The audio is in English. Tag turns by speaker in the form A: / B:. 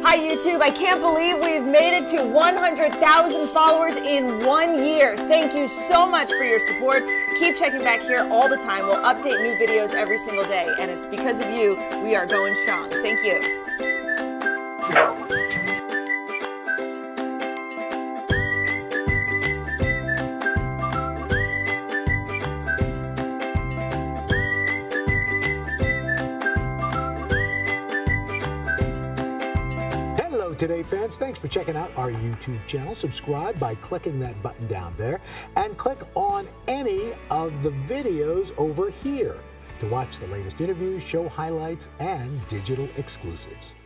A: Hi YouTube, I can't believe we've made it to 100,000 followers in 1 year. Thank you so much for your support. Keep checking back here all the time. We'll update new videos every single day, and it's because of you we are going strong. Thank you.
B: Today fans, thanks for checking out our YouTube channel. Subscribe by clicking that button down there and click on any of the videos over here to watch the latest interviews, show highlights, and digital exclusives.